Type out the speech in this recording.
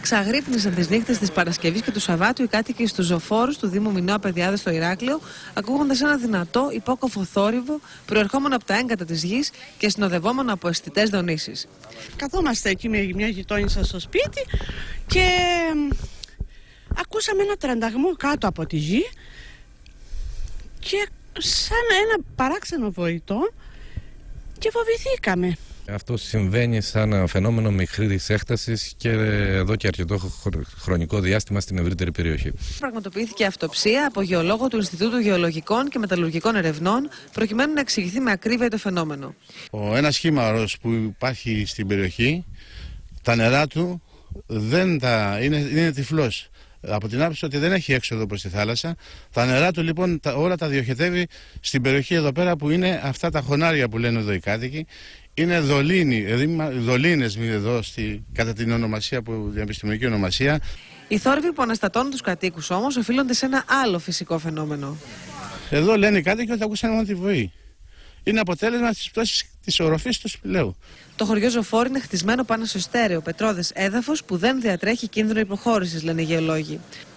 Ξαγρύπνησαν τις νύχτες της Παρασκευής και του Σαββάτου οι κάτοικοι στους Ζωφόρους του Δήμου Μινώα Παιδιάδες στο Ηράκλειο, ακούγοντας ένα δυνατό υπόκοφο θόρυβο προερχόμενο από τα έγκατα της γης και συνοδευόμενο από αισθητές δονήσεις. Καθόμαστε εκεί με μια γειτόνισσα στο σπίτι και ακούσαμε ένα τρανταγμό κάτω από τη γη και σαν ένα παράξενο βοητό και φοβηθήκαμε. Αυτό συμβαίνει σαν ένα φαινόμενο μικρής έκτασης και εδώ και αρκετό χρονικό διάστημα στην ευρύτερη περιοχή. Πραγματοποιήθηκε αυτοψία από γεωλόγο του Ινστιτούτου Γεωλογικών και Μεταλλουργικών Ερευνών, προκειμένου να εξηγηθεί με ακρίβεια το φαινόμενο. Ένα σχήμα που υπάρχει στην περιοχή, τα νερά του είναι τυφλός. Από την άποψη ότι δεν έχει έξοδο προς τη θάλασσα. Τα νερά του λοιπόν όλα τα διοχετεύει στην περιοχή εδώ πέρα που είναι αυτά τα χωνάρια που λένε εδώ οι κάτοικοι. Είναι δολίνες εδώ κατά την ονομασία, την επιστημονική ονομασία. Οι θόρυβοι που αναστατώνουν τους κατοίκους όμως οφείλονται σε ένα άλλο φυσικό φαινόμενο. Εδώ λένε οι κάτοικοι ότι ακούσαν μόνο τη βοή. Είναι αποτέλεσμα της πτώσης της οροφής του σπηλαίου. Το χωριό Ζωφόρ είναι χτισμένο πάνω σε στέρεο πετρώδες έδαφος που δεν διατρέχει κίνδυνο υποχώρησης, λένε οι γεωλόγοι.